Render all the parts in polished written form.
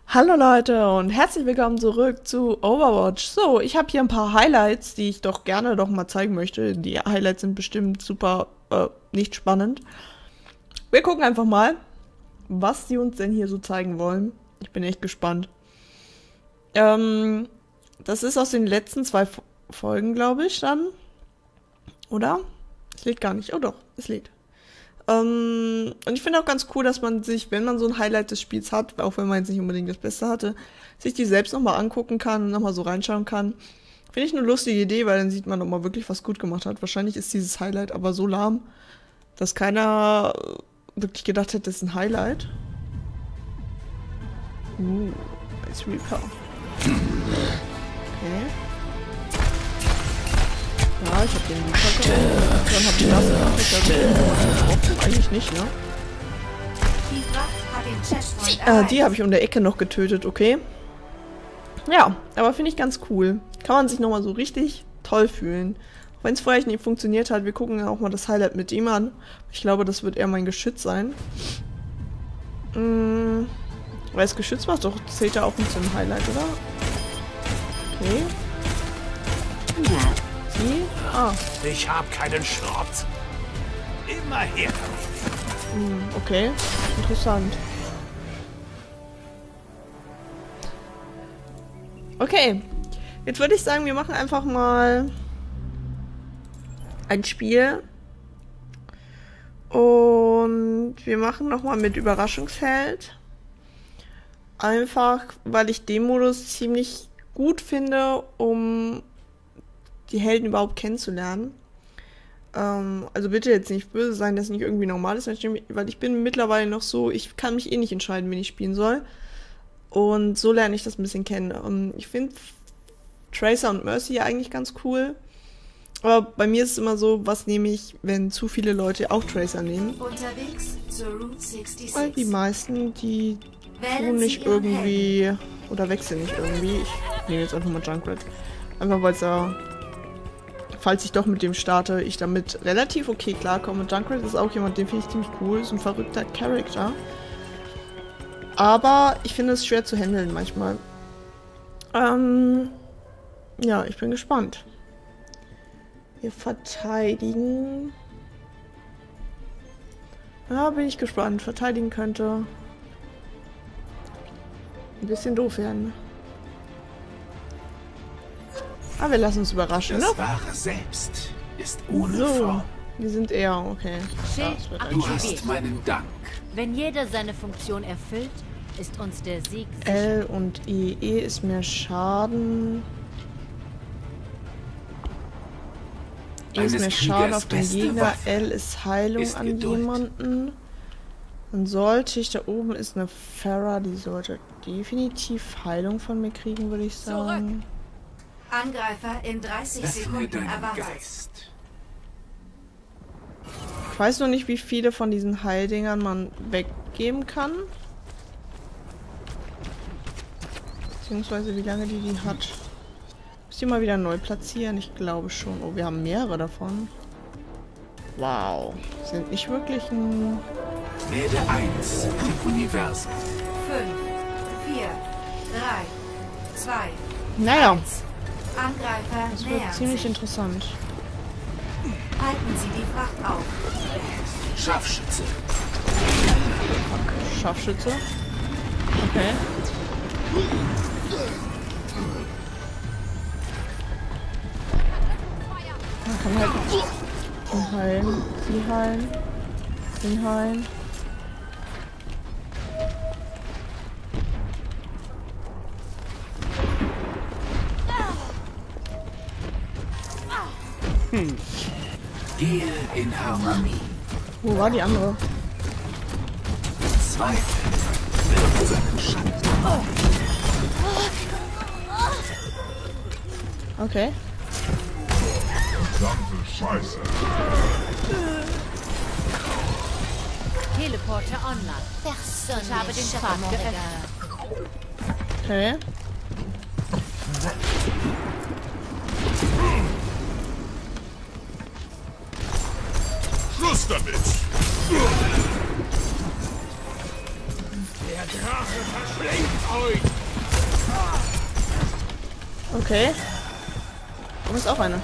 Hallo Leute und herzlich willkommen zurück zu Overwatch. So, ich habe hier ein paar Highlights, die ich doch gerne mal zeigen möchte. Die Highlights sind bestimmt super nicht spannend. Wir gucken einfach mal, was die uns denn hier so zeigen wollen. Ich bin echt gespannt. Das ist aus den letzten zwei Folgen, glaube ich, dann. Oder? Es lädt gar nicht. Oh doch, es lädt. Und ich finde auch ganz cool, dass man sich, wenn man so ein Highlight des Spiels hat, auch wenn man jetzt nicht unbedingt das Beste hatte, sich die selbst nochmal angucken kann und nochmal so reinschauen kann. Finde ich eine lustige Idee, weil dann sieht man, ob man wirklich was gut gemacht hat. Wahrscheinlich ist dieses Highlight aber so lahm, dass keiner wirklich gedacht hätte, das ist ein Highlight. Als Reaper. Okay. Ja, ich hab den Reaper geholt. Dann hab ich das gemacht. Eigentlich nicht, ne? Die habe ich um der Ecke noch getötet, okay. Ja, aber finde ich ganz cool. Kann man sich nochmal so richtig toll fühlen. Auch wenn es vorher nicht funktioniert hat, wir gucken ja auch mal das Highlight mit ihm an. Ich glaube, das wird eher mein Geschütz sein. Weil das Geschütz macht doch, zählt ja auch nicht zum Highlight, oder? Okay. Sie? Ah. Ich hab keinen Schrott. Immer her damit. Okay. Interessant. Okay. Jetzt würde ich sagen, wir machen einfach mal ein Spiel. Und wir machen nochmal mit Überraschungsheld. Einfach, weil ich den Modus ziemlich gut finde, um die Helden überhaupt kennenzulernen. Also bitte jetzt nicht böse sein, dass es nicht irgendwie normal ist, weil ich bin mittlerweile noch so, ich kann mich eh nicht entscheiden, wen ich spielen soll. Und so lerne ich das ein bisschen kennen. Ich finde Tracer und Mercy ja eigentlich ganz cool. Aber bei mir ist es immer so, was nehme ich, wenn zu viele Leute auch Tracer nehmen. Unterwegs zur Route 66. Weil die meisten, die tun nicht irgendwie oder wechseln nicht irgendwie. Ich nehme jetzt einfach mal Junkrat. Einfach weil es da, falls ich doch mit dem starte, ich damit relativ okay klarkomme. Junkrat ist auch jemand, den finde ich ziemlich cool. Ist ein verrückter Charakter. Aber ich finde es schwer zu handeln manchmal. Ja, ich bin gespannt. Wir verteidigen. Ja, bin ich gespannt. Verteidigen könnte ein bisschen doof werden. Aber wir lassen uns überraschen, ne? Das wahre Selbst ist ohne So, Form. wir sind eher okay. Das wird Du hast meinen Dank. Wenn jeder seine Funktion erfüllt, ist uns der Sieg sicher. L und E. E ist mehr Schaden. E ist Eines mehr Schaden Kriegers auf den beste Gegner. Waffe L ist Heilung ist an Geduld. jemanden. Dann sollte ich, da oben ist eine Pharah, die sollte definitiv Heilung von mir kriegen, würde ich sagen. Angreifer in 30 Öffne Sekunden deinen erwartet. Geist. Ich weiß noch nicht, wie viele von diesen Heildingern man weggeben kann. Beziehungsweise wie lange die hat. Muss ich mal wieder neu platzieren? Ich glaube schon. Oh, wir haben mehrere davon. Wow. Sind nicht wirklich ein... Werde eins im Universum. 5, 4, 3, 2, Naja, Angreifer das wird nähern ziemlich sich. interessant. Halten Sie die Fracht auf. Scharfschütze. Scharfschütze. Okay. Man kann halt ihn heilen, sie heilen, ihn heilen. Gehe in Harmonie. Wo war die andere? Zweifel wirft seinen Schatten. Okay. Verdammte Scheiße. Teleporter online. Ich habe den Pfad geöffnet. Okay. Schluss damit! Okay. Da ist auch eine.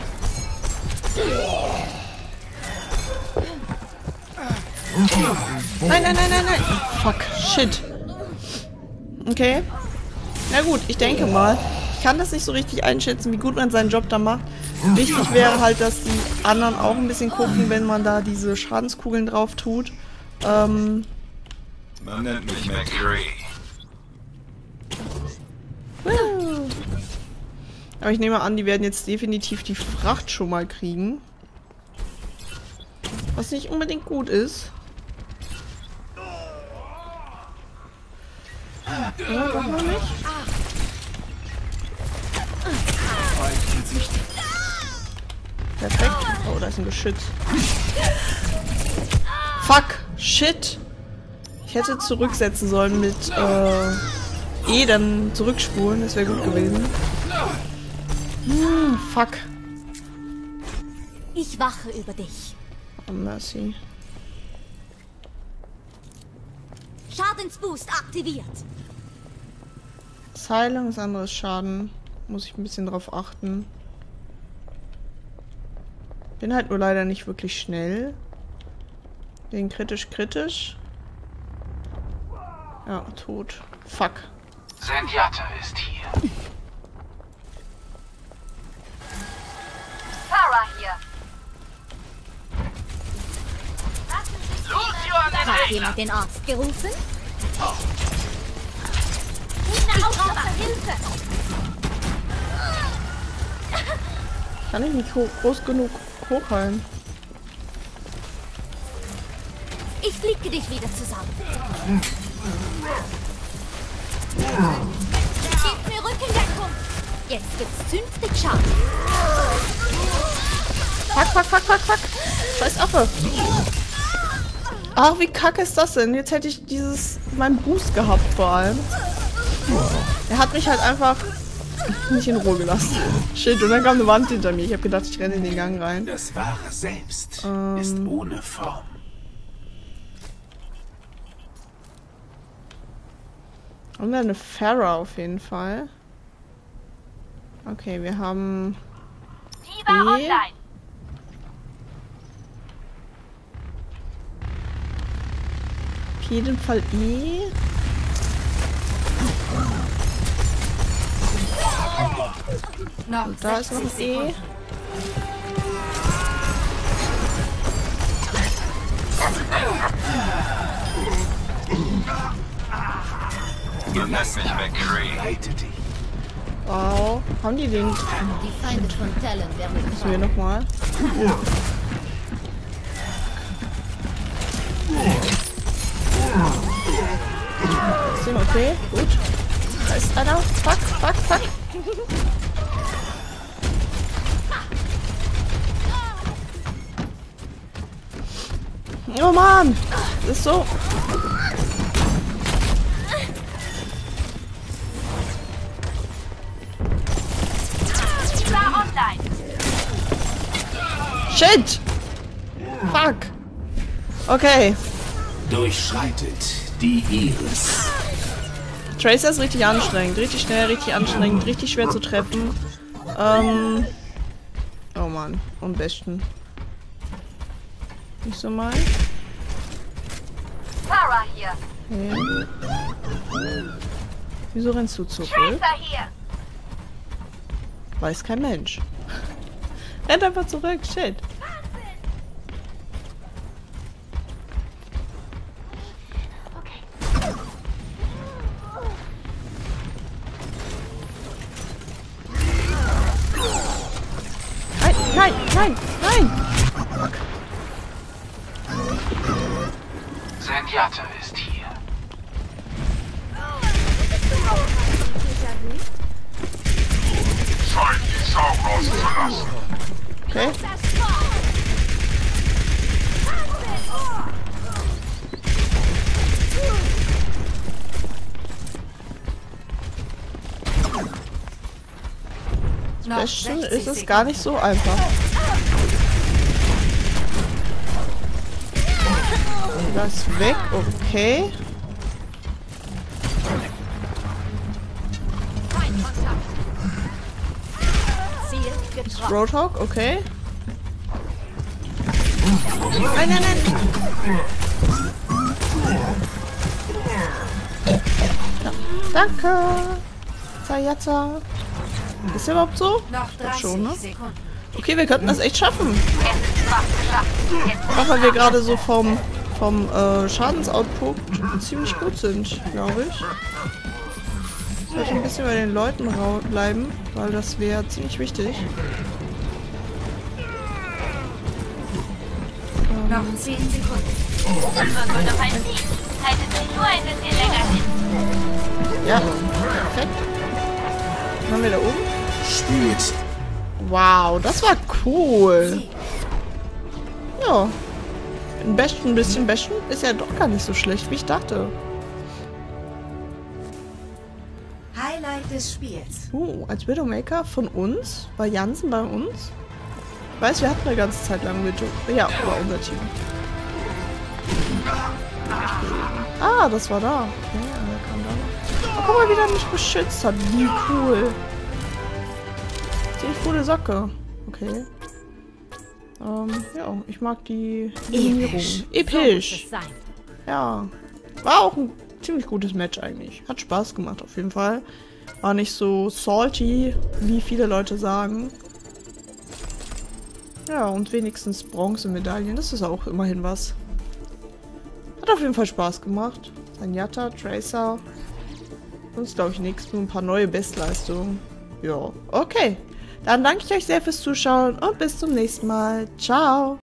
Nein, nein, nein, nein, nein. Fuck, shit. Okay. Na gut, ich denke mal. Ich kann das nicht so richtig einschätzen, wie gut man seinen Job da macht. Wichtig wäre halt, dass die anderen auch ein bisschen gucken, wenn man da diese Schadenskugeln drauf tut. Man nennt mich McCree. Aber ich nehme an, die werden jetzt definitiv die Fracht schon mal kriegen. Was nicht unbedingt gut ist. Ja, doch noch nicht. Perfekt. Oh, da ist ein Geschütz. Fuck. Shit. Ich hätte zurücksetzen sollen mit E, dann zurückspulen. Das wäre gut gewesen. Fuck. Ich wache über dich. Oh, Mercy. Schadensboost aktiviert. Das Heilung ist anderes Schaden. Muss ich ein bisschen drauf achten. Bin halt nur leider nicht wirklich schnell. Den kritisch. Ja, tot. Fuck. Zenyatta ist hier. Farah hier. Hat jemand den Arzt gerufen? Ich brauche Hilfe. Kann ich nicht groß genug hochheilen? Ich fliege dich wieder zusammen. Gib mir Rückendeckung. Jetzt gibt's zünftig Schaden. Fuck. Scheiß Affe. Ach, wie kacke ist das denn? Jetzt hätte ich meinen Boost gehabt vor allem. Er hat mich halt einfach nicht in Ruhe gelassen. Shit, und dann kam eine Wand hinter mir. Ich habe gedacht, ich renne in den Gang rein. Das wahre Selbst ist ohne Form. Haben wir eine Farah auf jeden Fall. Okay, wir haben E. Auf jeden Fall E. Und da ist noch E. Du nennst mich McCree. Leite dich. Wow. Haben die den? Die Feinde von Talon werden Müssen wir nochmal. Sind okay, gut. Da ist einer. Fuck. Oh Mann! Das ist so. Shit! Fuck! Okay. Durchschreitet die Iris. Tracer ist richtig anstrengend. Richtig schnell, richtig anstrengend, richtig schwer zu treffen. Oh Mann. Am besten. Nicht so mal. Farah hier. Okay. Wieso rennst du zurück? Hier. Weiß kein Mensch. Rennt einfach zurück. Shit. Nein! Fuck. Zenyatta ist hier. Scheint die Sau rauszulassen. Okay. Bastion ist es gar nicht so einfach. Das ist weg, okay. Roadhog, okay. Nein, nein, nein. Ja, danke. Sayata. Ist der überhaupt so? Noch 30 Schon, ne? Sekunden. Okay, wir könnten das echt schaffen. Auch weil wir gerade so vom Schadensoutput ziemlich gut sind, glaube ich. Sollte ein bisschen bei den Leuten bleiben, weil das wäre ziemlich wichtig. Noch 10 Sekunden. Ja, perfekt. Was haben wir da oben? Spiel jetzt. Wow, das war cool. Ja. Ein bisschen bashen ist ja doch gar nicht so schlecht, wie ich dachte. Highlight des Spiels. Als Widowmaker von uns? War Jansen bei uns? Ich weiß, wir hatten eine ganze Zeit lang Widow. Ja, war unser Team. Ah, das war da. Okay, der kam da. Oh, guck mal, wie der mich beschützt hat. Wie cool. Ziemlich coole Socke. Okay. Ja, ich mag die Eliminierung. Episch. Ja. War auch ein ziemlich gutes Match eigentlich. Hat Spaß gemacht auf jeden Fall. War nicht so salty, wie viele Leute sagen. Ja, und wenigstens Bronzemedaillen. Das ist auch immerhin was. Hat auf jeden Fall Spaß gemacht. Zenyatta, Tracer. Sonst glaube ich nichts. Nur ein paar neue Bestleistungen. Ja, okay. Dann danke ich euch sehr fürs Zuschauen und bis zum nächsten Mal. Ciao.